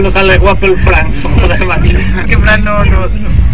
cuando sale Waffle Frank, joder, macho. Que Fran no